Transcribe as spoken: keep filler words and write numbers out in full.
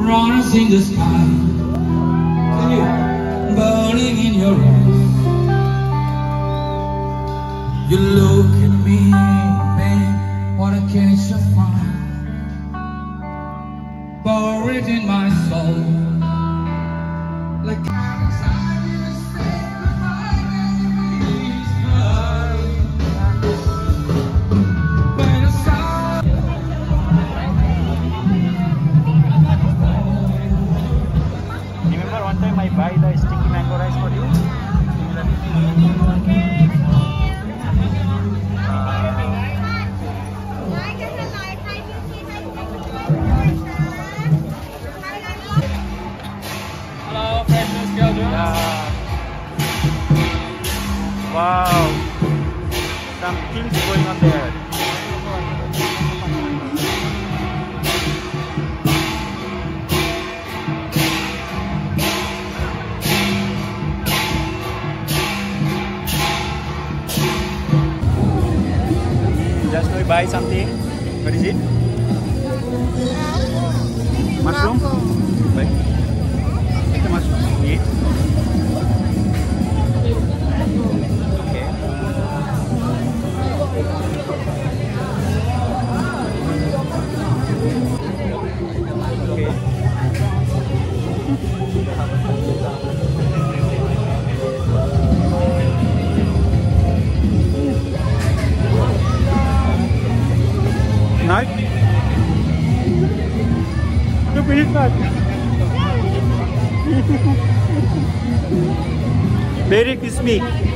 rising the sky, burning in your eyes. You look at me, babe, wanna catch a fire, buried in my soul, like I buy the sticky mango rice for you. hello, freshness girl. Yeah. Wow, some things going on there. Just we buy something. What is it? Mushroom? Buy. Take the mushroom. Eat. Okay. Okay. Nice. You finish that. Very crispy.